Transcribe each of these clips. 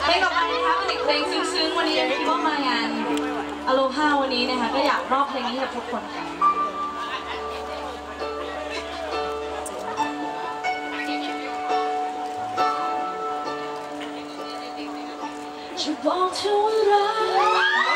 เพลงต่อไปนะคะเป็นเพลงซึ้งๆวันนี้คิดว่ามางานอโลฮาวันนี้นะคะก็อยากมอบเพลงนี้ให้กับทุกคนค่ะจะบอกเธอว่ารัก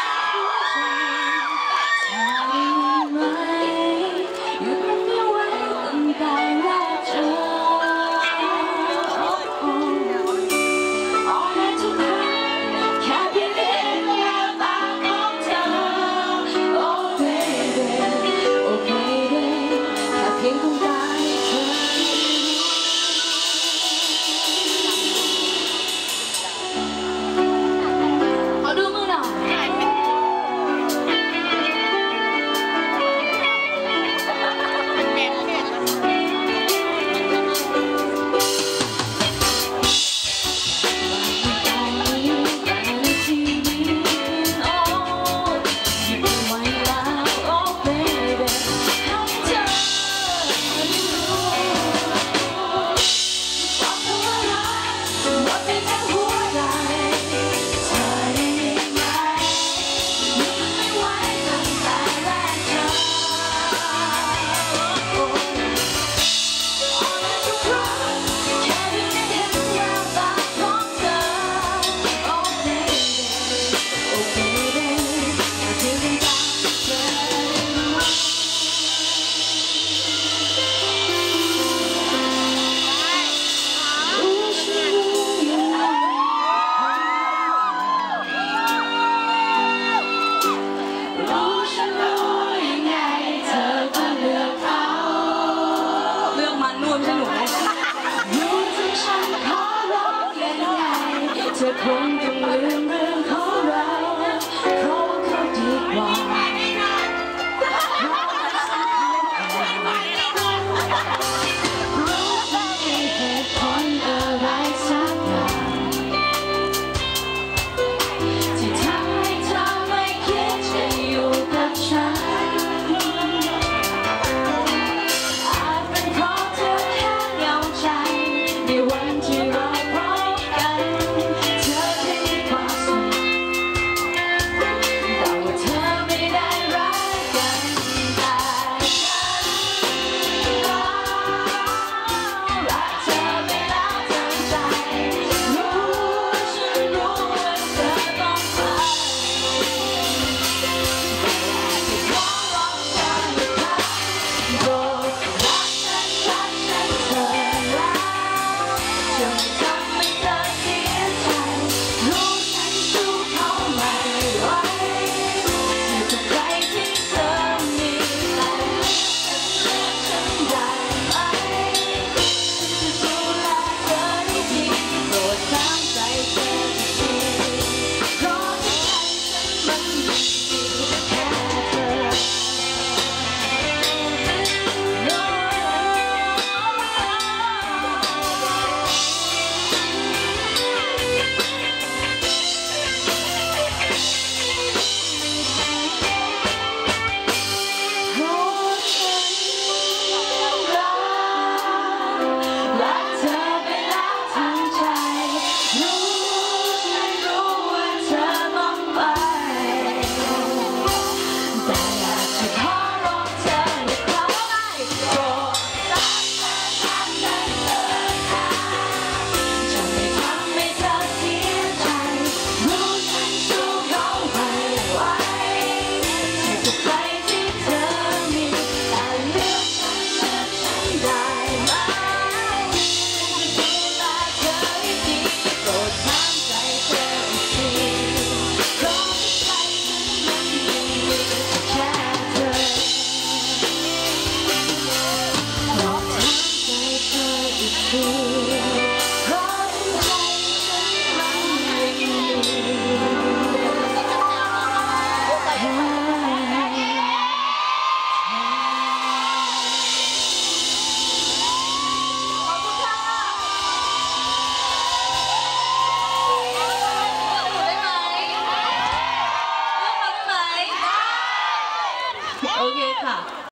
เธอคงต้องลืมเรื่องของเราเพราะว่าเขาดีกว่ารู้ไม่มีเหตุผลอะไรสักอย่างที่ทำให้เธอไม่คิดจะอยู่กับฉันอาจเป็นเพราะเธอแค่เหงาใจในวันที่เราOh